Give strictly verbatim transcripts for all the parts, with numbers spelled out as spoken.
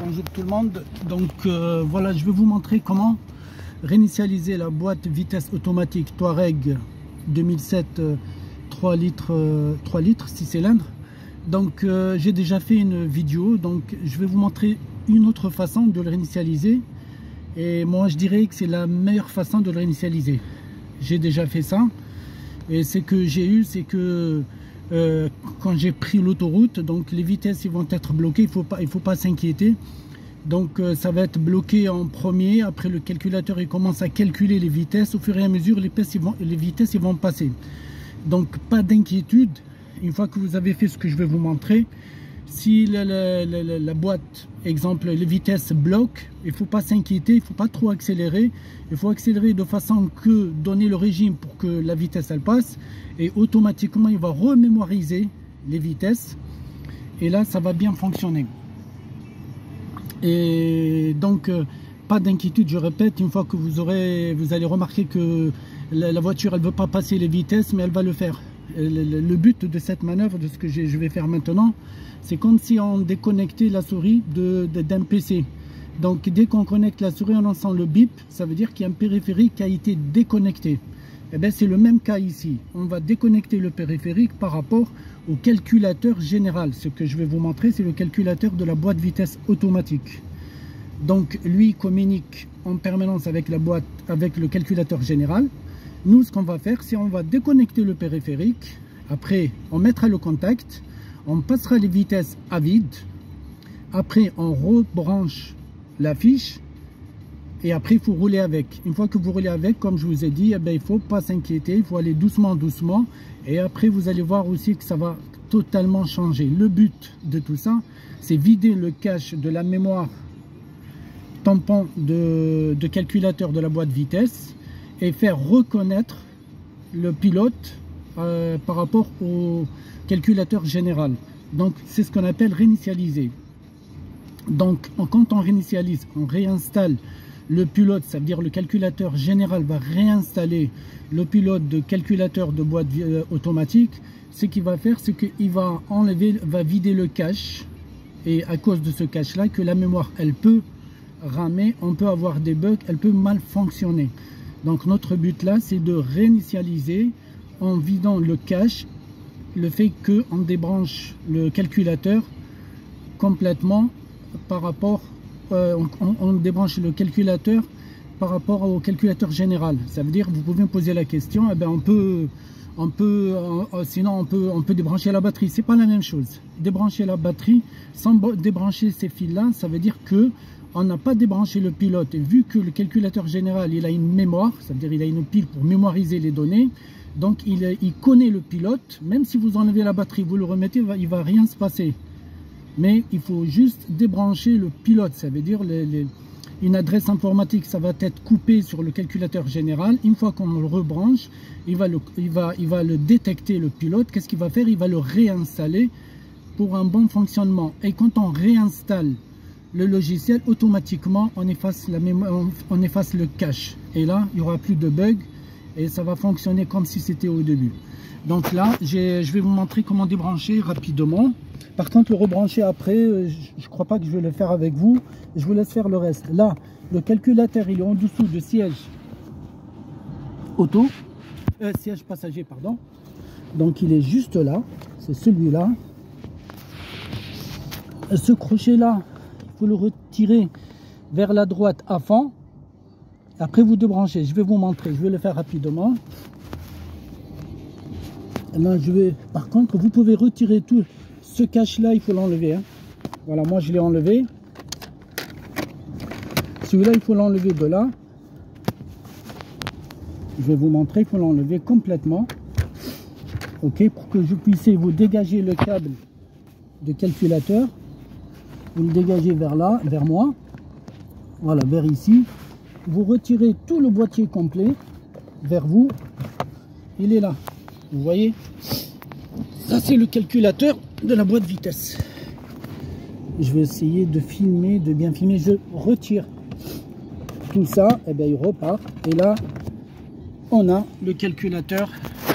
Bonjour tout le monde. Donc euh, voilà, je vais vous montrer comment réinitialiser la boîte vitesse automatique Touareg deux mille sept euh, trois litres, euh, trois litres, six cylindres. Donc euh, j'ai déjà fait une vidéo, donc je vais vous montrer une autre façon de le réinitialiser. Et moi je dirais que c'est la meilleure façon de le réinitialiser. J'ai déjà fait ça. Et ce que j'ai eu, c'est que euh, quand j'ai pris l'autoroute, donc les vitesses ils vont être bloquées, il faut pas, il faut pas s'inquiéter. Donc euh, ça va être bloqué en premier, après le calculateur il commence à calculer les vitesses, au fur et à mesure les vitesses ils vont, les vitesses, ils vont passer. Donc pas d'inquiétude, une fois que vous avez fait ce que je vais vous montrer, si la, la, la, la, la boîte, exemple, les vitesses bloquent, il ne faut pas s'inquiéter, il ne faut pas trop accélérer. Il faut accélérer de façon que donner le régime pour que la vitesse elle passe. Et automatiquement, il va remémoriser les vitesses. Et là, ça va bien fonctionner. Et donc, euh, pas d'inquiétude, je répète, une fois que vous aurez, vous allez remarquer que la, la voiture, elle ne veut pas passer les vitesses, mais elle va le faire. Le, le but de cette manœuvre, de ce que je vais faire maintenant, c'est comme si on déconnectait la souris de, de, d'un P C. Donc dès qu'on connecte la souris, on entend le bip, ça veut dire qu'il y a un périphérique qui a été déconnecté. Et bien c'est le même cas ici. On va déconnecter le périphérique par rapport au calculateur général. Ce que je vais vous montrer, c'est le calculateur de la boîte vitesse automatique. Donc lui communique en permanence avec la boîte, avec le calculateur général. Nous, ce qu'on va faire, c'est on va déconnecter le périphérique. Après, on mettra le contact. On passera les vitesses à vide. Après, on rebranche la fiche. Et après, il faut rouler avec. Une fois que vous roulez avec, comme je vous ai dit, eh bien, il ne faut pas s'inquiéter. Il faut aller doucement, doucement. Et après, vous allez voir aussi que ça va totalement changer. Le but de tout ça, c'est vider le cache de la mémoire tampon de, de calculateur de la boîte vitesse et faire reconnaître le pilote euh, par rapport au calculateur général. Donc c'est ce qu'on appelle réinitialiser. Donc quand on réinitialise, on réinstalle le pilote, ça veut dire le calculateur général va réinstaller le pilote de calculateur de boîte euh, automatique. Ce qu'il va faire, c'est qu'il va enlever, va vider le cache, et à cause de ce cache là, que la mémoire elle peut ramer, on peut avoir des bugs, elle peut mal fonctionner. Donc notre but là, c'est de réinitialiser en vidant le cache, le fait qu'on débranche le calculateur complètement par rapport, euh, on, on débranche le calculateur par rapport au calculateur général. Ça veut dire, vous pouvez me poser la question, eh ben on peut, on peut, euh, sinon on peut, on peut débrancher la batterie. C'est pas la même chose. Débrancher la batterie sans débrancher ces fils là, ça veut dire que on n'a pas débranché le pilote. Et vu que le calculateur général il a une mémoire, ça veut dire il a une pile pour mémoriser les données, donc il, il connaît le pilote. Même si vous enlevez la batterie, vous le remettez, il ne va rien se passer. Mais il faut juste débrancher le pilote. Ça veut dire les, les, une adresse informatique, ça va être coupé sur le calculateur général. Une fois qu'on le rebranche, il va le, il va, il va le détecter, le pilote. Qu'est-ce qu'il va faire? Il va le réinstaller pour un bon fonctionnement. Et quand on réinstalle le logiciel, automatiquement on efface la mémoire, on efface le cache, et là il n'y aura plus de bugs et ça va fonctionner comme si c'était au début. Donc là je vais vous montrer comment débrancher rapidement. Par contre le rebrancher après, je ne crois pas que je vais le faire avec vous, je vous laisse faire le reste. Là le calculateur il est en dessous de siège auto, euh, siège passager pardon, donc il est juste là, c'est celui-là. Ce crochet là, vous le retirez vers la droite à fond, après vous débranchez. Je vais vous montrer, je vais le faire rapidement. Là je vais, par contre vous pouvez retirer tout ce cache là, il faut l'enlever, hein. Voilà, moi je l'ai enlevé, celui-là il faut l'enlever de là. Je vais vous montrer, il faut l'enlever complètement, ok, pour que je puisse vous dégager le câble de calculateur. Vous le dégagez vers là, vers moi, voilà, vers ici. Vous retirez tout le boîtier complet vers vous, il est là, vous voyez. Ça c'est le calculateur de la boîte vitesse. Je vais essayer de filmer, de bien filmer. Je retire tout ça, et bien il repart. Et là, on a le calculateur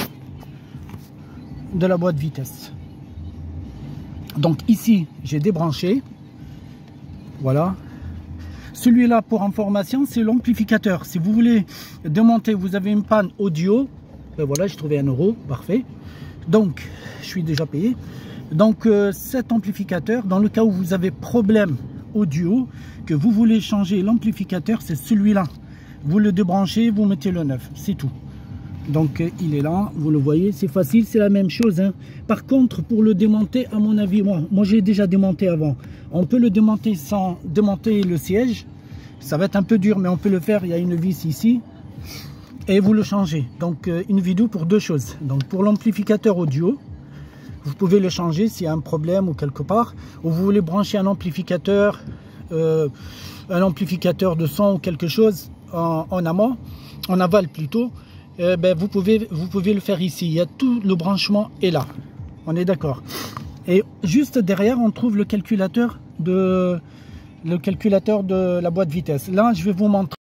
de la boîte vitesse. Donc ici, j'ai débranché. Voilà. Celui-là, pour information, c'est l'amplificateur. Si vous voulez démonter, vous avez une panne audio. Ben voilà, j'ai trouvé un euro, parfait. Donc, je suis déjà payé. Donc, euh, cet amplificateur, dans le cas où vous avez problème audio, que vous voulez changer l'amplificateur, c'est celui-là. Vous le débranchez, vous mettez le neuf, c'est tout. Donc, euh, il est là, vous le voyez, c'est facile, c'est la même chose. Hein. Par contre, pour le démonter, à mon avis, moi, moi j'ai déjà démonté avant. On peut le démonter sans démonter le siège. Ça va être un peu dur, mais on peut le faire. Il y a une vis ici. Et vous le changez. Donc, euh, une vidéo pour deux choses. Donc, pour l'amplificateur audio, vous pouvez le changer s'il y a un problème ou quelque part. Ou vous voulez brancher un amplificateur, euh, un amplificateur de son ou quelque chose en, en amont, en aval plutôt. Euh, ben, vous pouvez, vous pouvez le faire ici. Il y a tout le branchement est là. On est d'accord. Et juste derrière, on trouve le calculateur de, le calculateur de la boîte vitesse. Là, je vais vous montrer.